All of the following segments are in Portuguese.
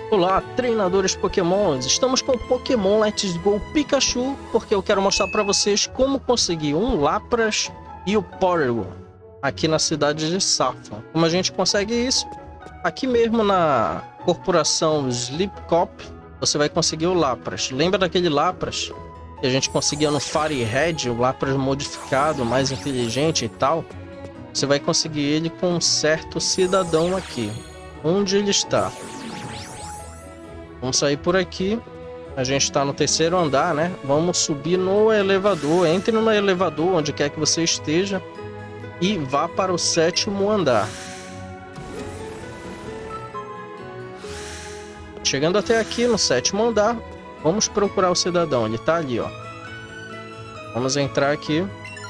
Olá, treinadores Pokémons! Estamos com o Pokémon Let's Go Pikachu, porque eu quero mostrar para vocês como conseguir um Lapras e o Porygon aqui na cidade de Saffron. Como a gente consegue isso? Aqui mesmo na corporação Sleepcop, você vai conseguir o Lapras. Lembra daquele Lapras que a gente conseguia no Fire Red, o Lapras modificado, mais inteligente e tal? Você vai conseguir ele com um certo cidadão aqui. Onde ele está? Vamos sair por aqui. A gente está no terceiro andar, né? Vamos subir no elevador. Entre no elevador, onde quer que você esteja, e vá para o sétimo andar. Chegando até aqui no sétimo andar, vamos procurar o cidadão. Ele está ali, ó. Vamos entrar aqui.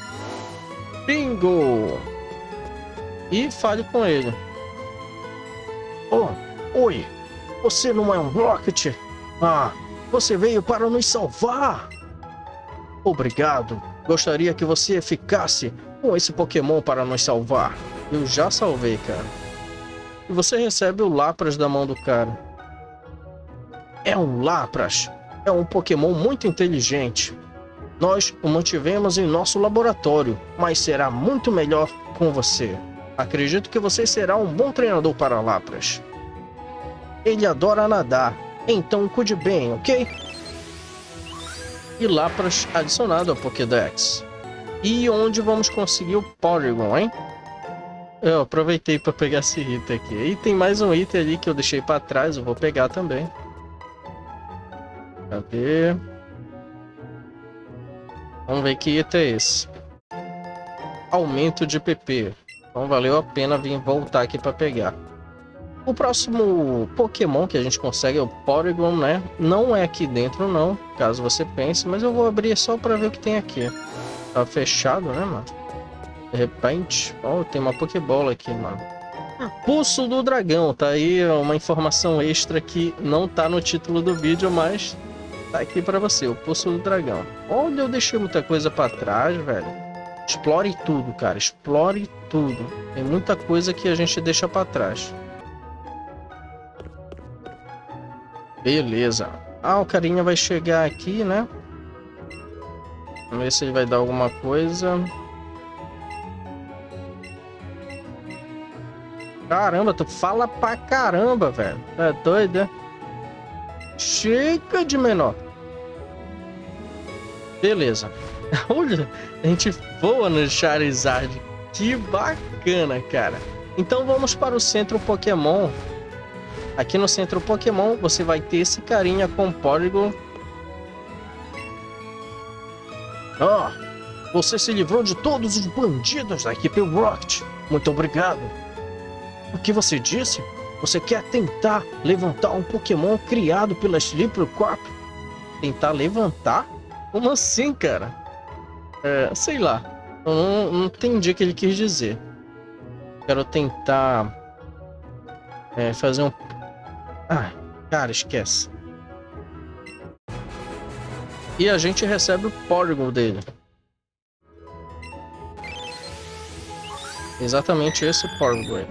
Bingo! E fale com ele. Oh, oi! Você não é um Rocket? Ah, você veio para nos salvar! Obrigado. Gostaria que você ficasse com esse Pokémon para nos salvar. Eu já salvei, cara. E você recebe o Lapras da mão do cara. É um Lapras. É um Pokémon muito inteligente. Nós o mantivemos em nosso laboratório, mas será muito melhor com você. Acredito que você será um bom treinador para Lapras. Ele adora nadar, então cuide bem, ok? E Lapras adicionado ao Pokédex. E onde vamos conseguir o Porygon, hein? Eu aproveitei para pegar esse item aqui. E tem mais um item ali que eu deixei para trás, eu vou pegar também. Cadê? Vamos ver que item é esse. Aumento de PP. Então valeu a pena vir voltar aqui para pegar. O próximo Pokémon que a gente consegue é o Porygon, né? Não é aqui dentro não, caso você pense, mas eu vou abrir só para ver o que tem aqui. Tá fechado, né, mano? De repente... Ó, tem uma Pokébola aqui, mano. Pulso do Dragão, tá aí uma informação extra que não tá no título do vídeo, mas tá aqui para você, o Pulso do Dragão. Olha, eu deixei muita coisa para trás, velho. Explore tudo, cara, explore tudo. Tem muita coisa que a gente deixa para trás. Beleza. Ah, o carinha vai chegar aqui, né? Vamos ver se ele vai dar alguma coisa. Caramba, tu fala pra caramba, velho. É doido, né? Chega de menor. Beleza. Olha, a gente voa no Charizard. Que bacana, cara. Então vamos para o centro Pokémon. Aqui no centro Pokémon, você vai ter esse carinha com Porygon. Ah, você se livrou de todos os bandidos da equipe Rocket. Muito obrigado. O que você disse? Você quer tentar levantar um Pokémon criado pela Sleepcop? Tentar levantar? Como assim, cara? Sei lá. Eu não entendi o que ele quis dizer. Quero tentar... fazer um... Ah, cara, esquece. E a gente recebe o Porygon dele. Exatamente esse Porygon.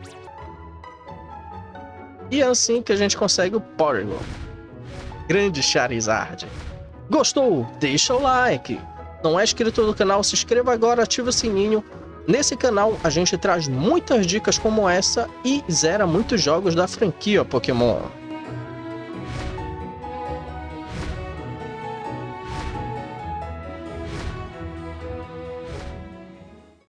E é assim que a gente consegue o Porygon. Grande Charizard. Gostou? Deixa o like. Não é inscrito no canal? Se inscreva agora, ativa o sininho. Nesse canal a gente traz muitas dicas como essa e zera muitos jogos da franquia Pokémon.